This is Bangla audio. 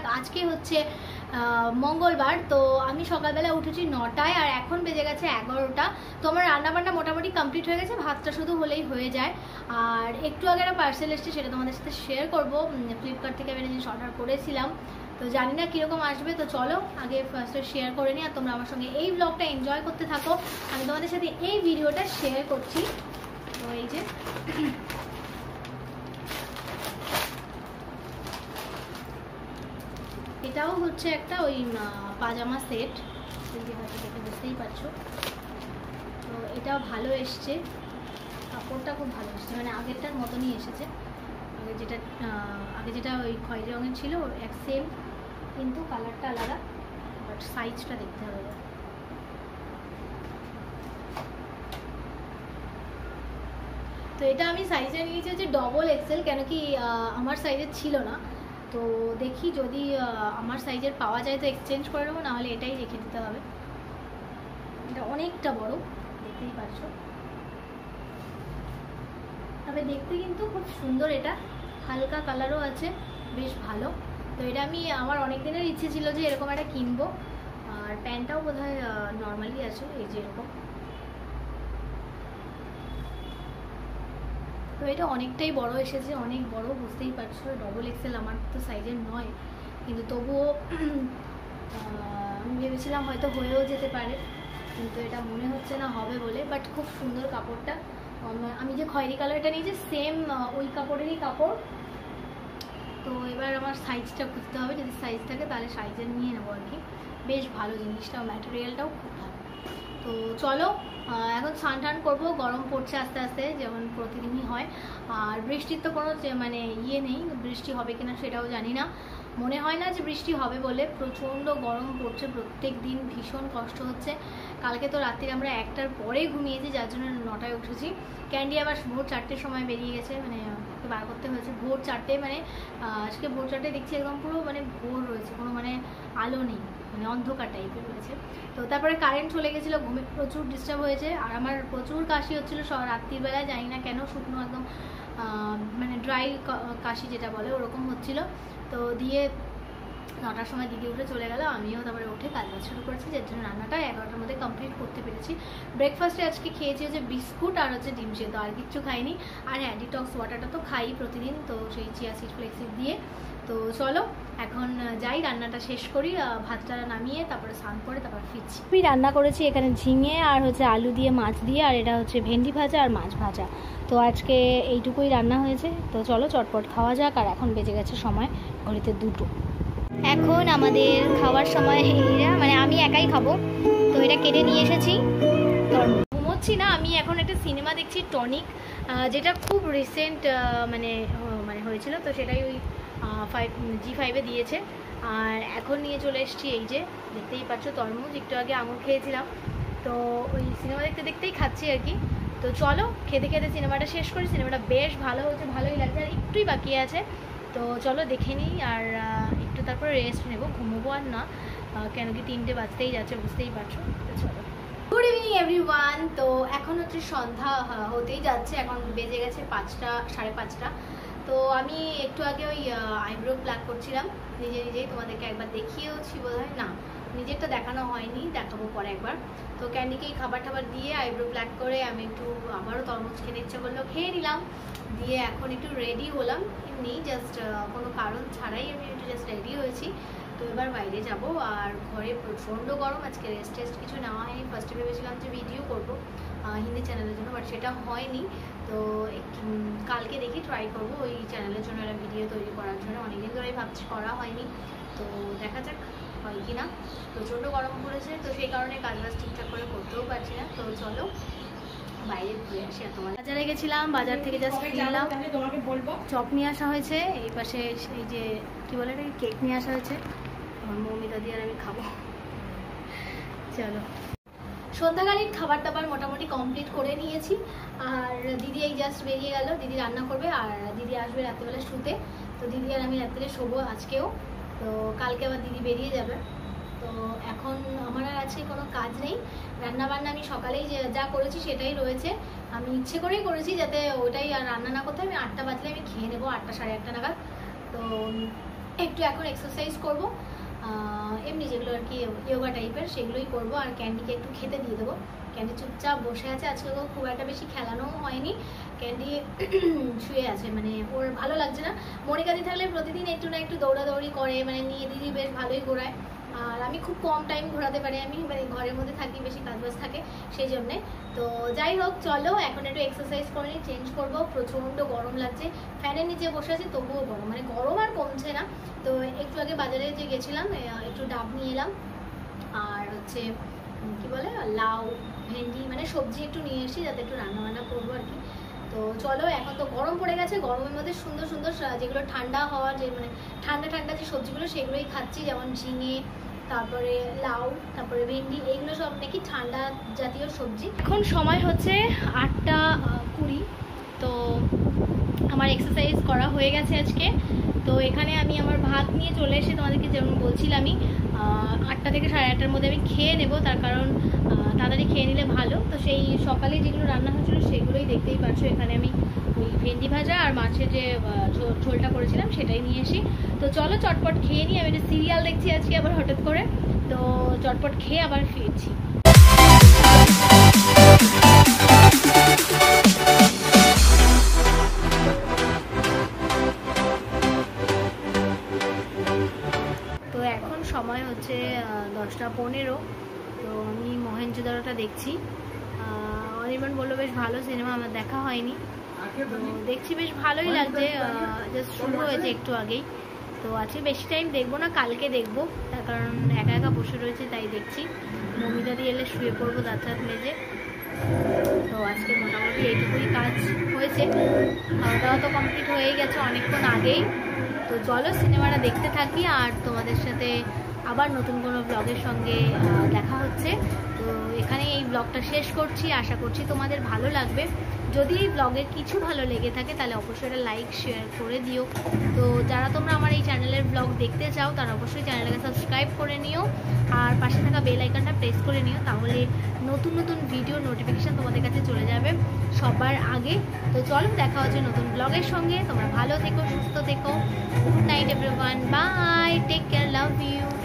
যাক। আজকে হচ্ছে মঙ্গলবার, তো আমি সকালবেলা উঠেছি 9টায় আর এখন বেজে গেছে 11টা। তো আমার রান্নাবান্না মোটামুটি কমপ্লিট হয়ে গেছে, ভাতটা শুধু হলেই হয়ে যায়। আর একটু আগে একটা পার্সেল এসেছে, সেটা তোমাদের সাথে শেয়ার করবো। ফ্লিপকার্ট থেকে আমি জিনিস অর্ডার করেছিলাম, তো জানি না কীরকম আসবে। তো চলো আগে ফার্স্টে শেয়ার করে নিই, আর তোমরা আমার সঙ্গে এই ব্লগটা এনজয় করতে থাকো। আমি তোমাদের সাথে এই ভিডিওটা শেয়ার করছি। তো এই যে এটাও হচ্ছে একটা ওই পাজামা সেট, দেখে বুঝতেই পারছো। তো এটাও ভালো এসছে, কাপড়টা খুব ভালো এসছে, মানে আগেরটার মতনই এসেছে। আগে যেটা ওই খয়েরি রঙের ছিল এক সেম, কিন্তু কালারটা আলাদা, বাট সাইজটা দেখতে হবে। তো এটা আমি সাইজে নিয়েছি হচ্ছে ডবল এক্সেল, কেন কি আমার সাইজের ছিল না। তো দেখি যদি আমার সাইজের পাওয়া যায় তো এক্সচেঞ্জ করে নেবো, নাহলে এটাই রেখে দিতে হবে। এটা অনেকটা বড়, দেখতেই পাচ্ছো। তবে দেখতে কিন্তু খুব সুন্দর, এটা হালকা কালারও আছে, বেশ ভালো। তো এটা আমার অনেক দিনের ইচ্ছে ছিল যে এরকম একটা কিনবো। আর প্যান্টটাও বোধহয় নর্মালি আছে, এই যে এরকম। তো এটা অনেকটাই বড় এসেছে, অনেক বড়, বুঝতেই পারছো। ডবল এক্সেল আমার তো সাইজের নয়, কিন্তু তবুও আমি ভেবেছিলাম হয়তো হয়েও যেতে পারে, কিন্তু এটা মনে হচ্ছে না হবে বলে। বাট খুব সুন্দর কাপড়টা। আমি যে খয়েরি কালারটা নিয়েছি সেম ওই কাপড়েরই কাপড়। তো এবার আমার সাইজটা খুঁজতে হবে, যদি সাইজ থাকে তাহলে সাইজের নিয়ে নেবো আর কি। বেশ ভালো জিনিসটা, ম্যাটেরিয়ালটাও খুব ভালো। তো চলো এখন স্নান টান করবো, গরম পড়ছে আস্তে আস্তে, যেমন প্রতিদিনই হয়। আর বৃষ্টির তো কোনো মানে ইয়ে নেই, বৃষ্টি হবে কিনা সেটাও জানি না। মনে হয় না যে বৃষ্টি হবে বলে, প্রচণ্ড গরম পড়ছে প্রত্যেক দিন, ভীষণ কষ্ট হচ্ছে। কালকে তো রাত্রিরে আমরা 1টার পরে ঘুমিয়েছি, যার জন্য 9টায় উঠেছি। ক্যান্ডি আবার ভোর 4টের সময় বেরিয়ে গেছে, মানে ওকে বার করতে হয়েছে। ভোর 4টে, মানে আজকে ভোর 4টে দেখছি একদম পুরো মানে ভোর রয়েছে, কোনো মানে আলো নেই, মানে অন্ধকার টাইপের রয়েছে। তো তারপরে কারেন্ট চলে গেছিলো, ঘুমে প্রচুর ডিস্টার্ব হয়েছে। আর আমার প্রচুর কাশি হচ্ছিলো রাত্রিবেলায়, জানি না কেন, শুকনো একদম মানে ড্রাই কাশি যেটা বলে ওরকম হচ্ছিল। তো দিয়ে 9টার সময় দিদি উঠে চলে গেল, আমিও তারপরে উঠে কাজবাজ শুরু করেছি, যার জন্য রান্নাটা 11টার মধ্যে কমপ্লিট করতে পেরেছি। ব্রেকফাস্টে আজকে খেয়েছি হচ্ছে বিস্কুট আর হচ্ছে ডিম সেদ্ধ, আর কিচ্ছু খাইনি। আর হ্যাঁ, ডিটক্স ওয়াটারটা তো খাই প্রতিদিন, তো সেই চিয়া সিড ফ্লেক্সিড দিয়ে। তো চলো এখন যাই, রান্নাটা শেষ করি, ভাতটা নামিয়ে তারপরে স্নান করে তারপর ফিরছি। আমি রান্না করেছি এখানে ঝিঙে আর হচ্ছে আলু দিয়ে, মাছ দিয়ে, আর এটা হচ্ছে ভেন্ডি ভাজা আর মাছ ভাজা। তো আজকে এইটুকুই রান্না হয়েছে। তো চলো চটপট খাওয়া যাক। আর এখন বেজে গেছে সময় ঘড়িতে 2টো। এখন আমাদের খাওয়ার সময়, মানে আমি একাই খাবো, তো এটা কেটে নিয়ে এসেছি। ঘুমোচ্ছি না আমি, এখন একটা সিনেমা দেখছি টনিক, যেটা খুব রিসেন্ট মানে হয়েছিল। তো সেটাই ওই G5-এ দিয়েছে। আর এখন নিয়ে চলে এসেছি, এই যে দেখতেই পাচ্ছ তরমুজ, একটু আগে আঙুর খেয়েছিলাম। তো ওই সিনেমা দেখতে দেখতেই খাচ্ছি আর কি। তো চলো খেতে খেতে সিনেমাটা শেষ করি। সিনেমাটা বেশ ভালো হচ্ছে, ভালোই লাগছে, আর একটুই বাকি আছে। তো চলো দেখে নিই, আর একটু তারপরে রেস্ট নেবো, ঘুমোবো আর না, কেন কি 3টে বাজতেই যাচ্ছে, বুঝতেই পারছো। তো চলো। Good evening everyone. তো এখন হচ্ছে সন্ধ্যা হতেই যাচ্ছে, এখন বেজে গেছে 5টা, 5:30। তো আমি একটু আগে ওই আইব্রো প্লাক করছিলাম নিজেই, তোমাদেরকে একবার দেখিয়েওছি বোধহয়, না নিজেরটা দেখানো হয়নি, দেখাবো পরে একবার। তো ক্যান্ডিকে খাবার টাবার দিয়ে আইব্রো প্লাক করে আমি একটু আবারও তরমুজ খেতে ইচ্ছে করলো, খেয়ে নিলাম। দিয়ে এখন একটু রেডি হলাম, এমনি জাস্ট কোনো কারণ ছাড়াই আমি একটু জাস্ট রেডি হয়েছি। তো এবার বাইরে যাব। আর ঘরে প্রচণ্ড গরম, আজকে রেস্ট কিছু নেওয়া হয়নি। ফার্স্টে ভেবেছিলাম যে ভিডিও করবো হিন্দি চ্যানেলের জন্য, বাট সেটা হয়নি। তো কালকে দেখি ট্রাই করবো ওই চ্যানেলের জন্য একটা ভিডিও তৈরি করার জন্য, অনেকদিন ধরেই ভাবছি, করা হয়নি। তো দেখা যাক হয় কি না। প্রচণ্ড গরম পড়েছে, তো সেই কারণে কাজবাজ ঠিকঠাক করে করতেও পারছি না। তো চলো বাইরে ঘুরে আসি। আর তোমার বাজারে গেছিলাম, বাজার থেকে জাস্ট ফিরলাম। চপ নিয়ে আসা হয়েছে, এই পাশে এই যে কি বলে এটা, কেক নিয়ে আসা হয়েছে। আমার মৌমিতা দিয়ে আর আমি খাবো। চলো সন্ধ্যাকালীন খাবার দাবার মোটামুটি কমপ্লিট করে নিয়েছি। আর দিদি এই জাস্ট বেরিয়ে গেল, দিদি রান্না করবে, আর দিদি আসবে রাত্রিবেলা শুতে। তো দিদি আর আমি রাত্রিরে শোবো আজকেও, তো কালকে আবার দিদি বেরিয়ে যাবে। তো এখন আমার আর আজকে কোনো কাজ নেই, রান্নাবান্না আমি সকালেই যা করেছি সেটাই রয়েছে। আমি ইচ্ছে করেই করেছি যাতে ওটাই আর রান্না না করতে, আমি 8টা বাজলে আমি খেয়ে নেবো, 8টা 8:30 নাগাদ। তো একটু এখন এক্সারসাইজ করবো, এমনি যেগুলো আর কি ইয়োগা টাইপের সেগুলোই করবো। আর ক্যান্ডিকে একটু খেতে দিয়ে দেবো। ক্যান্ডি চুপচাপ বসে আছে, আজকে খুব একটা বেশি খেলানো হয়নি, ক্যান্ডি শুয়ে আছে, মানে ওর ভালো লাগছে না। মনিকাদি থাকলে প্রতিদিন একটু না একটু দৌড়াদৌড়ি করে, মানে নিয়ে দিদি বেশ ভালোই ঘোরায়। আর আমি খুব কম টাইম ঘোরাতে পারি, আমি মানে ঘরের মধ্যে থাকি, বেশি কাজবাজ থাকে সেই জন্যে। তো যাই হোক, চলো এখন একটু এক্সারসাইজ করে নিই, চেঞ্জ করবো। প্রচণ্ড গরম লাগছে, ফ্যানের নিচে বসে আছি তবুও গরম, মানে গরম আর কমছে না। তো একটু আগে বাজারে যে গেছিলাম, একটু ডাব নিয়ে এলাম, আর হচ্ছে কি বলে লাউ ভেন্ডি মানে সবজি একটু নিয়ে এসেছি, যাতে একটু রান্নাবান্না করবো আর কি। তো চলো, এখন তো গরম পড়ে গেছে, গরমের মধ্যে সুন্দর সুন্দর যেগুলো ঠান্ডা হওয়ার যে মানে ঠান্ডা ঠান্ডা যে সবজিগুলো সেগুলোই খাচ্ছি, যেমন ঝিঙে, তারপরে লাউ, তারপরে ভেন্ডি, এইগুলো সব নাকি ঠান্ডা জাতীয় সবজি। এখন সময় হচ্ছে 8:20। তো আমার এক্সারসাইজ করা হয়ে গেছে আজকে। তো এখানে আমি আমার ভাত নিয়ে চলে এসে তোমাদেরকে যেমন বলছিলামই 8টা থেকে 8:30টার মধ্যে আমি খেয়ে নেব, তার কারণ তাড়াতাড়ি খেয়ে নিলে ভালো। তো সেই সকালে যেগুলো রান্না হয়েছিল সেগুলোই দেখতেই পাচ্ছ। এখানে আমি ওই ভেন্ডি ভাজা আর মাছের যে ঝোলটা করেছিলাম সেটাই নিয়ে এসি। তো চলো চটপট খেয়ে নিই। আমি একটা সিরিয়াল দেখছি আজকে আবার হঠাৎ করে, তো চটপট খেয়ে আবার ফিরছি। তো এখন সময় হচ্ছে 10:15। তো আমি মহেঞ্জোদারোটা দেখছি। অনির্বাণ বললো বেশ ভালো সিনেমা, আমার দেখা হয়নি, তো দেখছি বেশ ভালোই লাগছে। জাস্ট শুরু হয়েছে একটু আগেই। তো আজকে বেশি টাইম দেখবো না, কালকে দেখবো, তার কারণ একা একা বসে রয়েছে তাই দেখছি। মমিতা দিয়ে এলে শুয়ে পড়বো দাঁত হাত মেজে। তো আজকে মোটামুটি এইটুকুই কাজ হয়েছে, খাওয়া দাওয়া তো কমপ্লিট হয়ে গেছে অনেকক্ষণ আগেই। তো চলো সিনেমাটা দেখতে থাকি, আর তোমাদের সাথে আবার নতুন কোনো ব্লগের সঙ্গে দেখা হচ্ছে। তো এখানে এই ব্লগটা শেষ করছি, আশা করছি তোমাদের ভালো লাগবে। যদি এই ব্লগের কিছু ভালো লেগে থাকে তাহলে অবশ্যই একটা লাইক শেয়ার করে দিও। তো যারা তোমরা আমার এই চ্যানেলের ব্লগ দেখতে চাও তারা অবশ্যই চ্যানেলটাকে সাবস্ক্রাইব করে নিও, আর পাশে থাকা বেল আইকনটা প্রেস করে নিও, তাহলে নতুন নতুন ভিডিও নোটিফিকেশান তোমাদের কাছে চলে যাবে সবার আগে। তো চলো দেখা হচ্ছে নতুন ব্লগের সঙ্গে। তোমরা ভালো থেকো, সুস্থ থেকো। Good night everyone, bye, take care, love you.